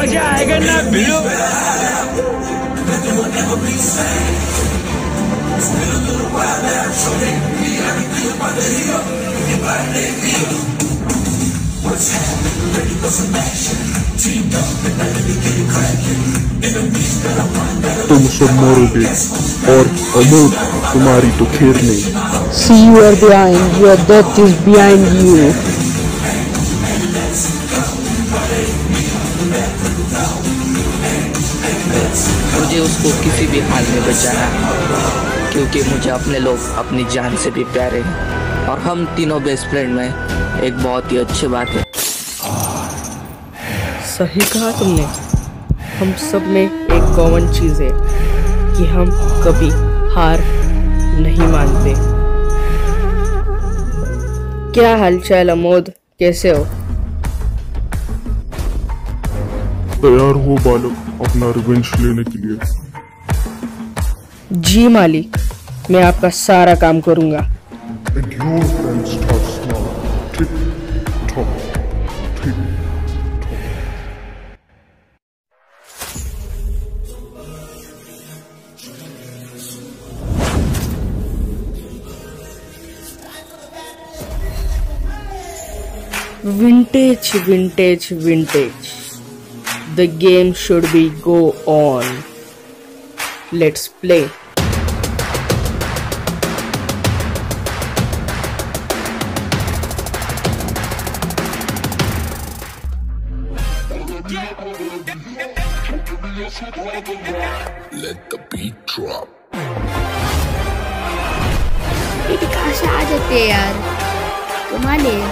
मजा आएगा ना बिल्लू। तुम सब मरोगे और अमोद तुम्हारी तो खैर नहीं। See, you are behind. Your death is behind you. मुझे उसको किसी भी हाल में बचाना है, क्योंकि मुझे अपने लोग अपनी जान से भी प्यारे हैं और हम तीनों बेस्ट फ्रेंड में एक बहुत ही अच्छी बात है। सही कहा तुमने। हम सब में एक कॉमन चीज है कि हम कभी हार नहीं मानते। क्या हालचाल अमोद, कैसे हो? तैयार हो बालक अपना रिवेंज लेने के लिए? जी मालिक, मैं आपका सारा काम करूंगा। And your friends starts now. Tick tock, tick tock. Vintage, vintage, vintage. The game should be go on. Let's play. Let the beat drop. ये कहाँ से आ जाते हैं यार, कमाल है।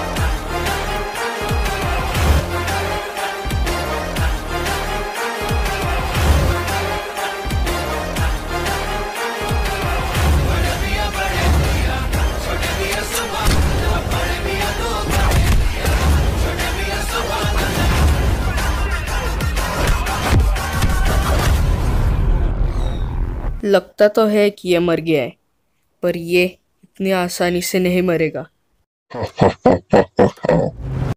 लगता तो है कि ये मर गया है, पर ये इतनी आसानी से नहीं मरेगा।